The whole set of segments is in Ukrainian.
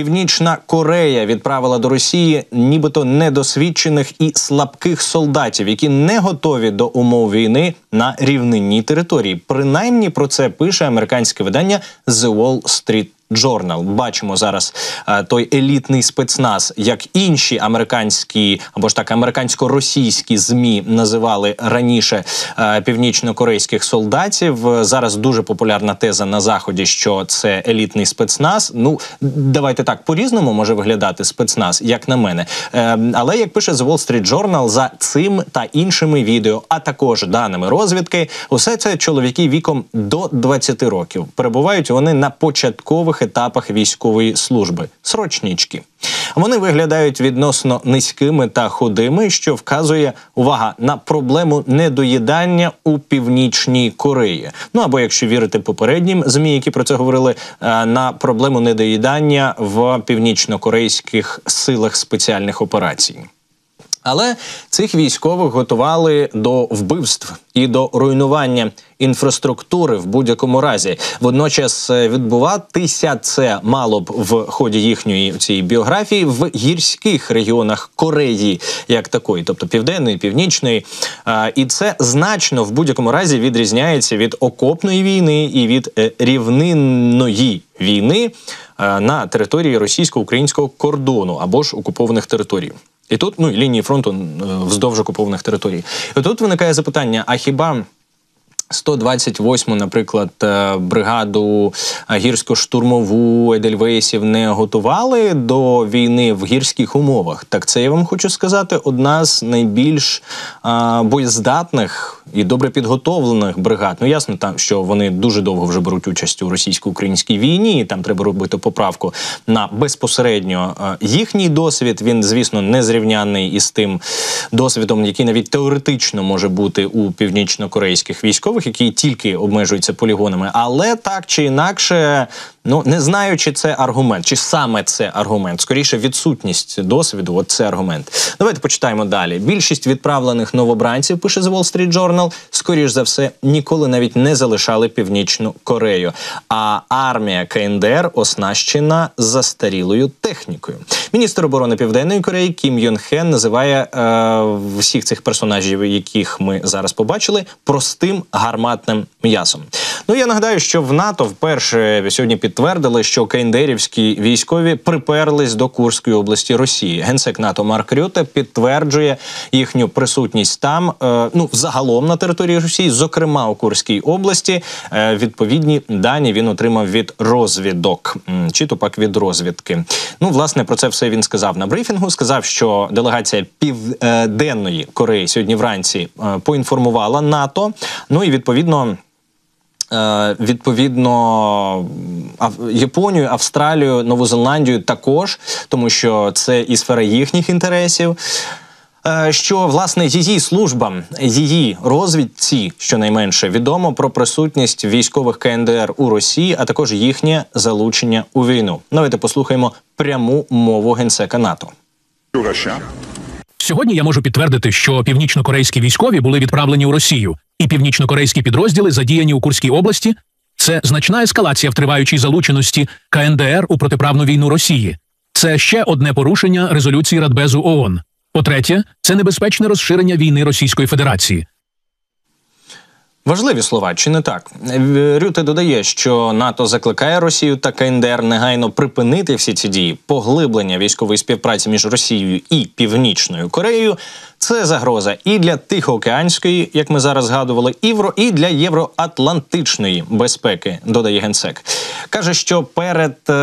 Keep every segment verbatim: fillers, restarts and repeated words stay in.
Північна Корея відправила до Росії нібито недосвідчених і слабких солдатів, які не готові до умов війни на рівнинній території. Принаймні про це пише американське видання The Wall Street Journal. Бачимо зараз а, той елітний спецназ, як інші американські, або ж так, американсько-російські ЗМІ називали раніше а, північно-корейських солдатів. Зараз дуже популярна теза на Заході, що це елітний спецназ. Ну, давайте так, по-різному може виглядати спецназ, як на мене. Е, але, як пише The Wall Street Journal, за цим та іншими відео, а також даними розвідки, усе це чоловіки віком до двадцяти років. Перебувають вони на початкових етапах військової служби. Срочнички. Вони виглядають відносно низькими та худими, що вказує, увага, на проблему недоїдання у Північній Кореї. Ну або, якщо вірити попереднім ЗМІ, які про це говорили, на проблему недоїдання в північно-корейських силах спеціальних операцій. Але цих військових готували до вбивств і до руйнування інфраструктури в будь-якому разі. Водночас відбуватися це мало б в ході їхньої цієї біографії в гірських регіонах Кореї, як такої, тобто південної, північної. І це значно в будь-якому разі відрізняється від окопної війни і від рівнинної війни на території російсько-українського кордону або ж окупованих територій. І тут, ну, і лінії фронту вздовж окупованих територій. І тут виникає запитання, а хіба сто двадцять восьму, наприклад, бригаду гірсько-штурмову едельвейсів не готували до війни в гірських умовах? Так це, я вам хочу сказати, одна з найбільш а, боєздатних і добре підготовлених бригад. Ну, ясно, там, що вони дуже довго вже беруть участь у російсько-українській війні, і там треба робити поправку на безпосередньо а, їхній досвід. Він, звісно, не зрівнянний із тим досвідом, який навіть теоретично може бути у північно-корейських військових, які тільки обмежуються полігонами. Але так чи інакше, ну, не знаю, чи це аргумент, чи саме це аргумент. Скоріше, відсутність досвіду, от це аргумент. Давайте почитаємо далі. Більшість відправлених новобранців, пише The Wall Street Journal, скоріш за все, ніколи навіть не залишали Північну Корею. А армія КНДР оснащена застарілою технікою. Міністр оборони Південної Кореї Кім Йон Хен називає е, всіх цих персонажів, яких ми зараз побачили, простим гарматним м'ясом. Ну, я нагадаю, що в НАТО вперше сьогодні підтвердили, що КНДРівські військові приперлись до Курської області Росії. Генсек НАТО Марк Рюте підтверджує їхню присутність там, е, ну, загалом на території Росії, зокрема у Курській області. Е, відповідні дані він отримав від розвідок, чи то пак від розвідки. Ну, власне, про це все він сказав на брифінгу. Сказав, що делегація Південної Кореї сьогодні вранці е, поінформувала НАТО. Ну і відповідно, е, відповідно Японію, Австралію, Нову Зеландію також, тому що це і сфера їхніх інтересів. Що, власне, її службам, її розвідці, щонайменше, відомо про присутність військових КНДР у Росії, а також їхнє залучення у війну. Давайте послухаємо пряму мову генсека НАТО. Сьогодні я можу підтвердити, що північно-корейські військові були відправлені у Росію, і північно-корейські підрозділи задіяні у Курській області. Це значна ескалація в триваючій залученості КНДР у протиправну війну Росії. Це ще одне порушення резолюції Радбезу ООН. По-третє, це небезпечне розширення війни Російської Федерації. Важливі слова, чи не так? Рюте додає, що НАТО закликає Росію та КНДР негайно припинити всі ці дії. Поглиблення військової співпраці між Росією і Північною Кореєю – це загроза і для Тихоокеанської, як ми зараз згадували, і для євроатлантичної безпеки, додає генсек. Каже, що перед е,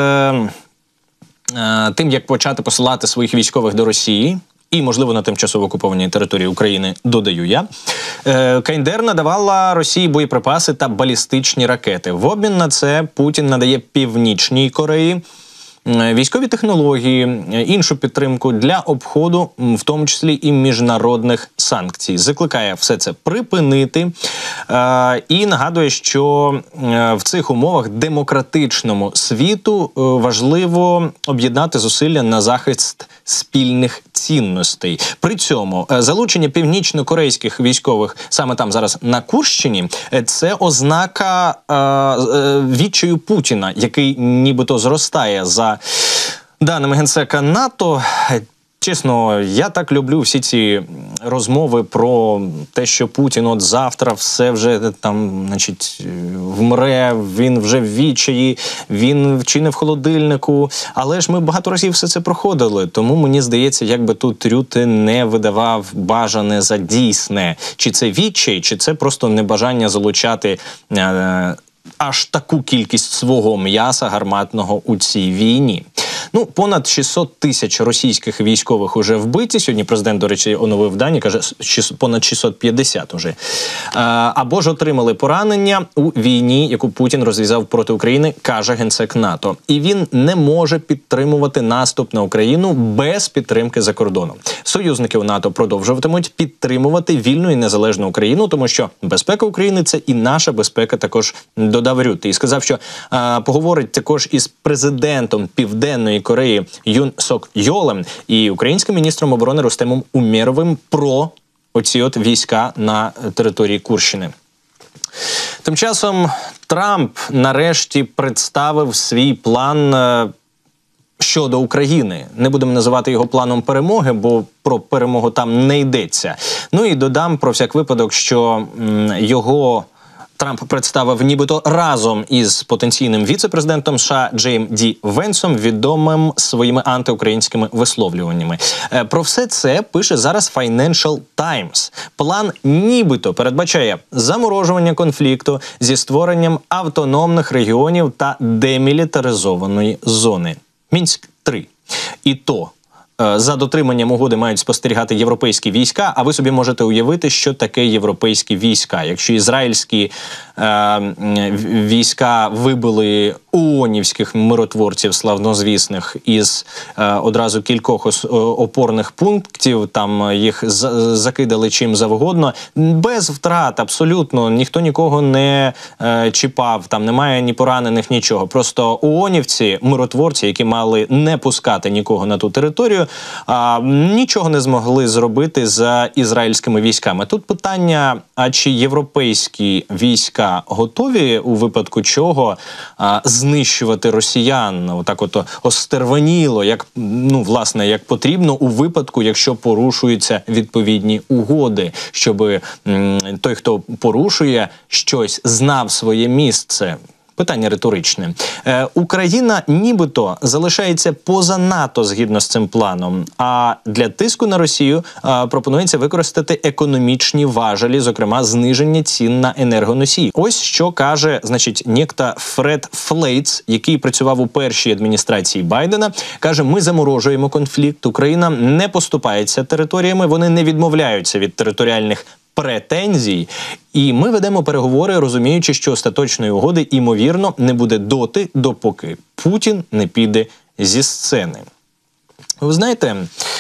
е, тим, як почати посилати своїх військових до Росії, і, можливо, на тимчасово окупованій території України, додаю я, КНДР надавала Росії боєприпаси та балістичні ракети. В обмін на це Путін надає Північній Кореї військові технології, іншу підтримку для обходу, в тому числі і міжнародних санкцій. Закликає все це припинити і нагадує, що в цих умовах демократичному світу важливо об'єднати зусилля на захист спільних цінностей. При цьому залучення північно-корейських військових саме там зараз на Курщині – це ознака відчаю Путіна, який нібито зростає за даними генсека НАТО. Чесно, я так люблю всі ці розмови про те, що Путін от завтра все вже там, значить, вмре, він вже в відчаї, він вчинив в холодильнику. Але ж ми багато разів все це проходили, тому мені здається, якби тут Рюте не видавав бажане за дійсне. Чи це відчай, чи це просто небажання залучати е, аж таку кількість свого м'яса гарматного у цій війні. Ну, понад шістсот тисяч російських військових уже вбиті. Сьогодні президент, до речі, оновив дані, каже, понад шістсот п'ятдесят уже. Або ж отримали поранення у війні, яку Путін розв'язав проти України, каже генсек НАТО. І він не може підтримувати наступ на Україну без підтримки за кордоном. Союзники у НАТО продовжуватимуть підтримувати вільну і незалежну Україну, тому що безпека України – це і наша безпека також, додав Рюте. І сказав, що а, поговорить також із президентом Південної Кореї Юн Сок Йолем і українським міністром оборони Рустемом Умєровим про оці от війська на території Курщини. Тим часом Трамп нарешті представив свій план е, щодо України. Не будемо називати його планом перемоги, бо про перемогу там не йдеться. Ну і додам про всяк випадок, що м, його Трамп представив нібито разом із потенційним віце-президентом США Джеєм Ді Венсом, відомим своїми антиукраїнськими висловлюваннями. Про все це пише зараз Financial Times. План нібито передбачає заморожування конфлікту зі створенням автономних регіонів та демілітаризованої зони. Мінськ три. І то за дотриманням угоди мають спостерігати європейські війська, а ви собі можете уявити, що таке європейські війська. Якщо ізраїльські е, війська вибили ООНівських миротворців славнозвісних із е, одразу кількох ос, опорних пунктів, там їх з, закидали чим завгодно, без втрат абсолютно, ніхто нікого не е, чіпав, там немає ні поранених, нічого. Просто ООНівці, миротворці, які мали не пускати нікого на ту територію, А, нічого не змогли зробити за ізраїльськими військами. Тут питання, а чи європейські війська готові у випадку чого а, знищувати росіян, отак от остерваніло, як, ну, власне, як потрібно у випадку, якщо порушуються відповідні угоди, щоб м, той, хто порушує щось, знав своє місце. Питання риторичне. Е, Україна нібито залишається поза НАТО згідно з цим планом, а для тиску на Росію е, пропонується використати економічні важелі, зокрема зниження цін на енергоносії. Ось що каже, значить, нєкта Фред Флейтс, який працював у першій адміністрації Байдена, каже, ми заморожуємо конфлікт, Україна не поступається територіями, вони не відмовляються від територіальних претензій, і ми ведемо переговори, розуміючи, що остаточної угоди, ймовірно, не буде доти, допоки Путін не піде зі сцени. Ви знаєте,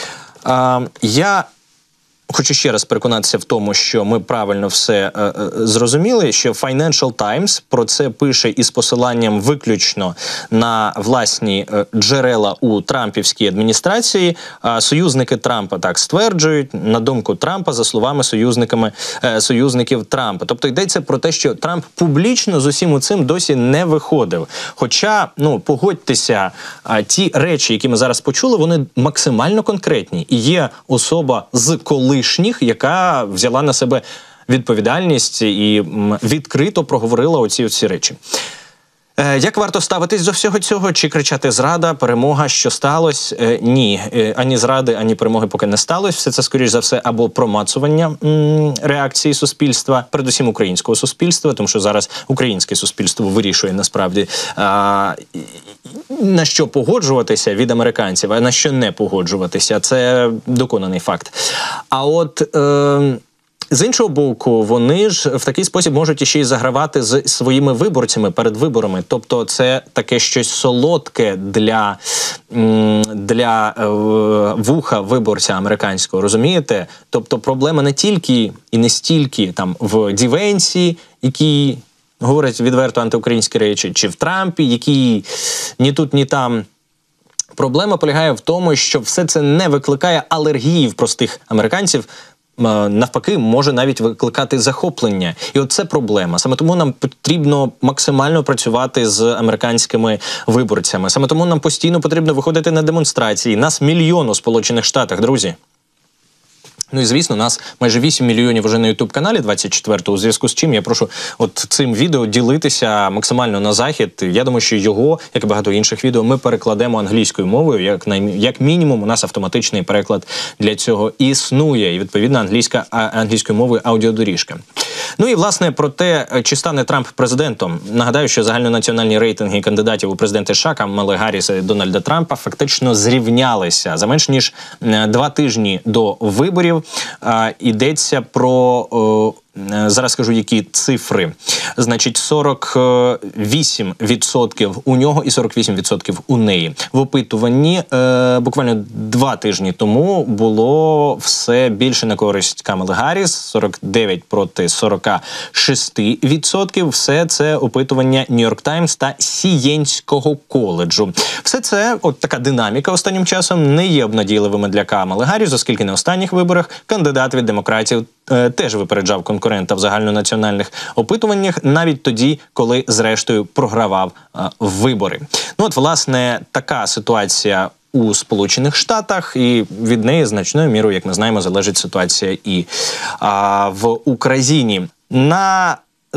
а, я хочу ще раз переконатися в тому, що ми правильно все е, е, зрозуміли, що Financial Times про це пише із посиланням виключно на власні е, джерела у трампівській адміністрації. А союзники Трампа так стверджують, на думку Трампа, за словами союзниками, е, союзників Трампа. Тобто йдеться про те, що Трамп публічно з усім цим досі не виходив. Хоча, ну, погодьтеся, а, ті речі, які ми зараз почули, вони максимально конкретні. І є особа з коли яка взяла на себе відповідальність і відкрито проговорила оці оці речі. Е, як варто ставитись до всього цього? Чи кричати «зрада», «перемога», що сталося? Е, ні, е, ані зради, ані перемоги поки не сталося. Все це, скоріш за все, або промацування м, реакції суспільства, передусім українського суспільства, тому що зараз українське суспільство вирішує насправді, а, на що погоджуватися від американців, а на що не погоджуватися. Це доконаний факт. А от Е, з іншого боку, вони ж в такий спосіб можуть іще й загравати з своїми виборцями перед виборами. Тобто це таке щось солодке для, для е, вуха виборця американського, розумієте? Тобто проблема не тільки і не стільки там в Ді Венсі, який говорить відверто антиукраїнські речі, чи в Трампі, який ні тут, ні там. Проблема полягає в тому, що все це не викликає алергії в простих американців навпаки, може навіть викликати захоплення. І от це проблема. Саме тому нам потрібно максимально працювати з американськими виборцями. Саме тому нам постійно потрібно виходити на демонстрації. Нас мільйон у Сполучених Штатах, друзі. Ну і, звісно, нас майже вісім мільйонів уже на ютуб-каналі двадцять четвертого, у зв'язку з чим я прошу от цим відео ділитися максимально на захід. Я думаю, що його, як і багато інших відео, ми перекладемо англійською мовою. Як, най... як мінімум, у нас автоматичний переклад для цього існує. І, відповідно, англійська, англійською мовою аудіодоріжка. Ну і, власне, про те, чи стане Трамп президентом. Нагадаю, що загальнонаціональні рейтинги кандидатів у президенти США Камали Гарріса і Дональда Трампа фактично зрівнялися. За менш ніж два тижні до виборів а, йдеться про... О, зараз скажу, які цифри. Значить, сорок вісім відсотків у нього і сорок вісім відсотків у неї. В опитуванні е, буквально два тижні тому було все більше на користь Камали Гарріс, сорок дев'ять проти сорока шести відсотків. Все це опитування Нью-Йорк Таймс та Сієнського коледжу. Все це, от така динаміка останнім часом, не є обнадійливими для Камали Гарріс, оскільки на останніх виборах кандидат від демократів е, теж випереджав конкурента в загальнонаціональних опитуваннях, навіть тоді, коли зрештою програвав а, вибори. Ну от, власне, така ситуація у Сполучених Штатах, і від неї значною мірою, як ми знаємо, залежить ситуація і а, в Україні. На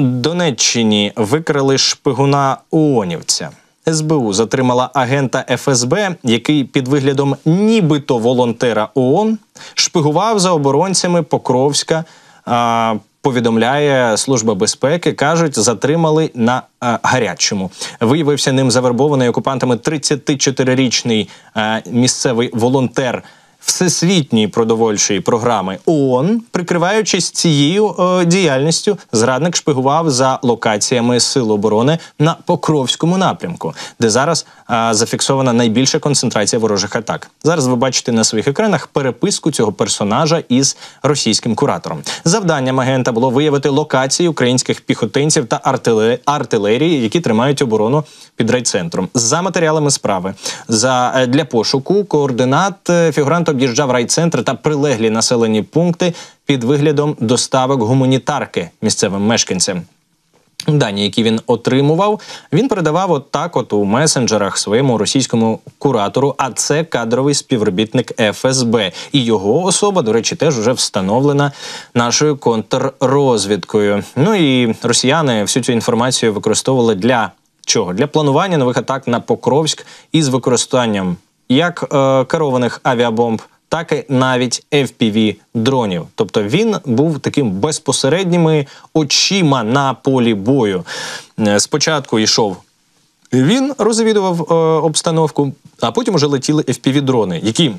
Донеччині викрили шпигуна ООНівця. ес бе у затримала агента еф ес бе, який під виглядом нібито волонтера ООН шпигував за оборонцями Покровська. А, повідомляє Служба безпеки, кажуть, затримали на а, гарячому. Виявився ним завербований окупантами тридцятичотирирічний а, місцевий волонтер Всесвітньої продовольчої програми ООН. Прикриваючись цією е, діяльністю, зрадник шпигував за локаціями Сил оборони на Покровському напрямку, де зараз е, зафіксована найбільша концентрація ворожих атак. Зараз ви бачите на своїх екранах переписку цього персонажа із російським куратором. Завданням агента було виявити локації українських піхотинців та артилерії, які тримають оборону під райцентром. За матеріалами справи, за, е, для пошуку координат е, фігурант об'їжджав райцентри та прилеглі населені пункти під виглядом доставок гуманітарки місцевим мешканцям. Дані, які він отримував, він передавав отак от у месенджерах своєму російському куратору, а це кадровий співробітник еф ес бе. І його особа, до речі, теж вже встановлена нашою контррозвідкою. Ну і росіяни всю цю інформацію використовували для чого? Для планування нових атак на Покровськ із використанням як е, керованих авіабомб, так і навіть еф пі ві-дронів. Тобто він був таким безпосередніми очима на полі бою. Е, спочатку йшов він, розвідував е, обстановку, а потім уже летіли еф пі ві-дрони, які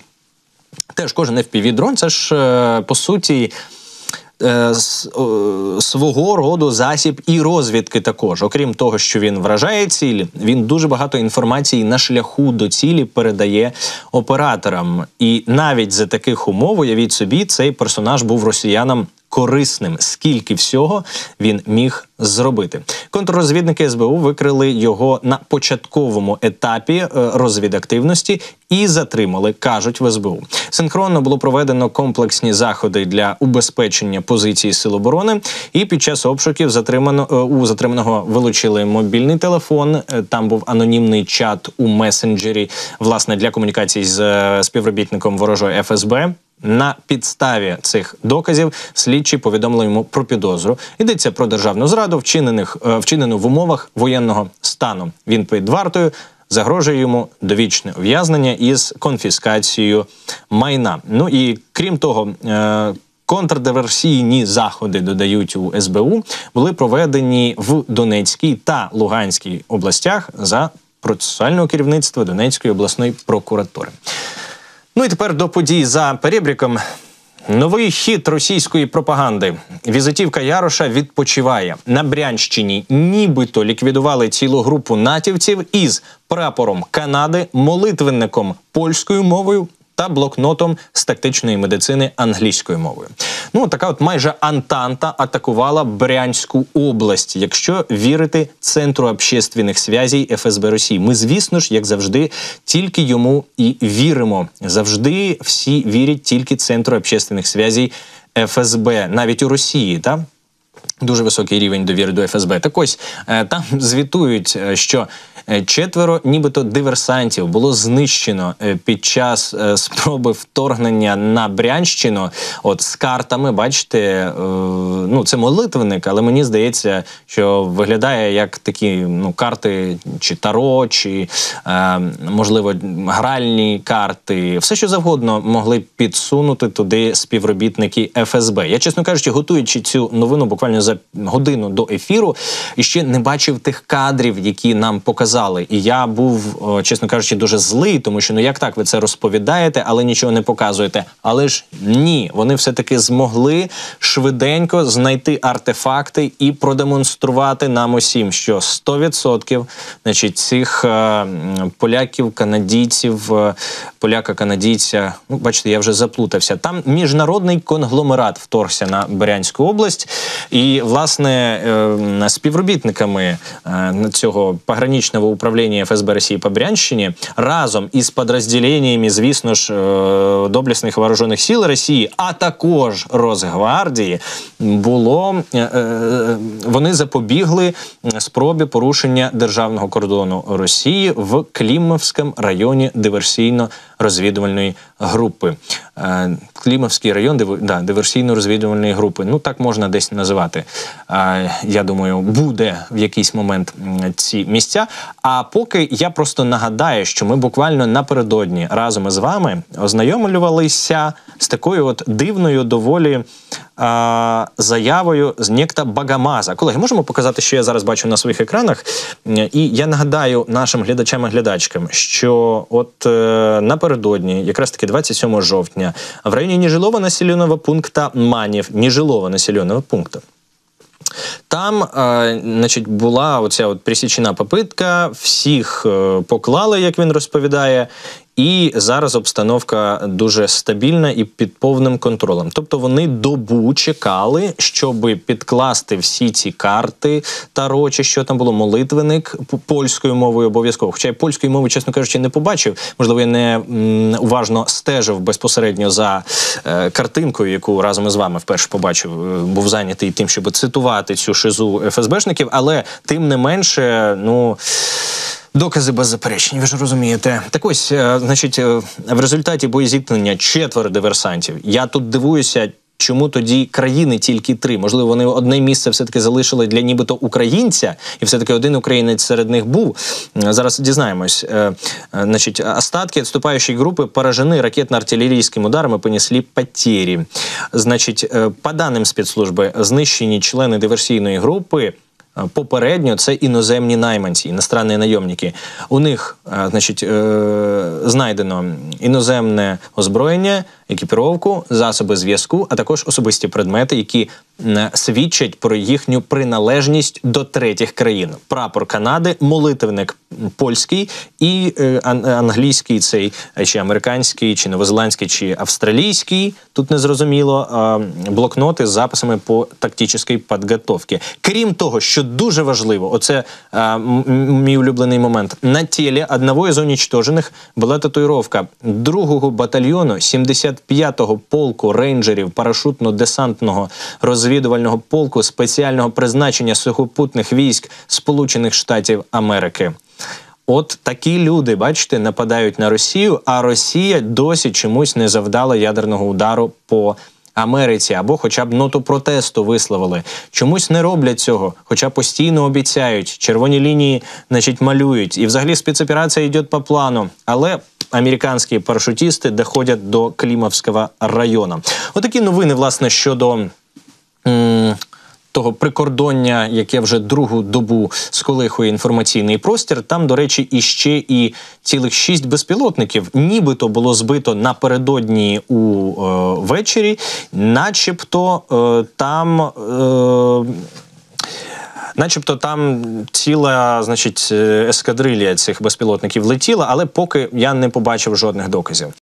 теж кожен еф пі ві-дрон, це ж, е, по суті, свого роду засіб і розвідки також. Окрім того, що він вражає цілі, він дуже багато інформації на шляху до цілі передає операторам. І навіть за таких умов, уявіть собі, цей персонаж був росіянам корисним. Скільки всього він міг зробити. Контррозвідники ес бе у викрили його на початковому етапі розвідактивності і затримали, кажуть в ес бе у. Синхронно було проведено комплексні заходи для убезпечення позиції Сил оборони, і під час обшуків затримано, у затриманого вилучили мобільний телефон, там був анонімний чат у месенджері, власне, для комунікації з співробітником ворожої еф ес бе. На підставі цих доказів слідчі повідомили йому про підозру. Йдеться про державну зраду, вчинених, вчинену в умовах воєнного стану. Він під вартою, загрожує йому довічне ув'язнення із конфіскацією майна. Ну і крім того, контрдиверсійні заходи, додають у ес бе у, були проведені в Донецькій та Луганській областях за процесуального керівництва Донецької обласної прокуратури. Ну і тепер до подій за перебріком. Новий хід російської пропаганди. Візитівка Яроша відпочиває. На Брянщині нібито ліквідували цілу групу натівців із прапором Канади, молитвенником польською мовою та блокнотом з тактичної медицини англійською мовою. Ну, така от майже Антанта атакувала Брянську область, якщо вірити Центру общественних зв'язей еф ес бе Росії. Ми, звісно ж, як завжди, тільки йому і віримо. Завжди всі вірять тільки Центру общественних зв'язей Еф Ес Бе, навіть у Росії, так? Дуже високий рівень довіри до Еф Ес Бе. Так ось, там звітують, що четверо нібито диверсантів було знищено під час спроби вторгнення на Брянщину. От з картами, бачите, ну це молитвенник, але мені здається, що виглядає як такі ну, карти чи таро, чи можливо гральні карти. Все, що завгодно могли підсунути туди співробітники Еф Ес Бе. Я, чесно кажучи, готуючи цю новину буквально за годину до ефіру, і ще не бачив тих кадрів, які нам показали. І я був, чесно кажучи, дуже злий, тому що, ну як так, ви це розповідаєте, але нічого не показуєте. Але ж ні, вони все-таки змогли швиденько знайти артефакти і продемонструвати нам усім, що сто відсотків, значить, цих е, поляків, канадійців, е, поляка-канадійця, ну, бачите, я вже заплутався, там міжнародний конгломерат вторгся на Брянську область, і, власне, е, співробітниками е, цього пограничного управління Еф Ес Бе Росії по Брянщині разом із підрозділеннями, звісно ж, е, доблесних вооружених сил Росії, а також Росгвардії, було, е, е, вони запобігли спробі порушення державного кордону Росії в Клімовському районі диверсійно-розвідувальної групи. Е, Клімовський район див, да, диверсійно-розвідувальної групи. Ну, так можна десь називати. Е, я думаю, буде в якийсь момент ці місця. А поки я просто нагадаю, що ми буквально напередодні разом із вами ознайомлювалися з такою от дивною доволі а, заявою з некто Багамаза. Колеги, можемо показати, що я зараз бачу на своїх екранах? І я нагадаю нашим глядачам і глядачкам, що от е, напередодні, якраз таки двадцять сьомого жовтня, в районі нежилого населеного пункту Манів, нежилого населеного пункту, там, е, значить, була оця от пресічена попитка, всіх е, поклали, як він розповідає, і зараз обстановка дуже стабільна і під повним контролем. Тобто вони добу чекали, щоб підкласти всі ці карти таро, чи що там було, молитвенник польською мовою обов'язково. Хоча я польської мови, чесно кажучи, не побачив. Можливо, я не м, уважно стежив безпосередньо за е, картинкою, яку разом із вами вперше побачив. Е, був зайнятий тим, щоб цитувати цю шизу еф ес бешників, але тим не менше, ну... докази беззаперечні, ви ж розумієте. Так ось, значить, в результаті боєзіткнення четверо диверсантів. Я тут дивуюся, чому тоді країни тільки три? Можливо, вони одне місце все-таки залишили для нібито українця, і все-таки один українець серед них був. Зараз дізнаємось. Значить, остатки отступающей группы поражены ракетно-артиллерийскими ударами, понесли потери. Значить, по даним спецслужби, знищені члени диверсійної групи попередньо це іноземні найманці, іностранні найомники. У них, значить, знайдено іноземне озброєння, екіпіровку, засоби зв'язку, а також особисті предмети, які свідчать про їхню приналежність до третіх країн. Прапор Канади, молитвенник польський і е, англійський цей, чи американський, чи новозеландський, чи австралійський, тут незрозуміло, е, блокноти з записами по тактичній підготовці. Крім того, що дуже важливо, оце е, мій улюблений момент, на тілі одного із уничтожених була татуїровка другого батальйону сімдесят п'ятого полку рейнджерів парашутно-десантного розвідувального полку спеціального призначення сухопутних військ Сполучених Штатів Америки. От такі люди, бачите, нападають на Росію, а Росія досі чомусь не завдала ядерного удару по Америці, або хоча б ноту протесту висловили. Чомусь не роблять цього, хоча постійно обіцяють, червоні лінії, значить, малюють. І взагалі спецоперація йде по плану. Але американські парашутисти доходять до Клімовського району. Отакі новини, власне, щодо м того прикордоння, яке вже другу добу сколихує інформаційний простір. Там, до речі, іще і цілих шість безпілотників нібито було збито напередодні у е, вечері, начебто е, там... Е, Начебто там ціла, значить, ескадрилья цих безпілотників летіла, але поки я не побачив жодних доказів.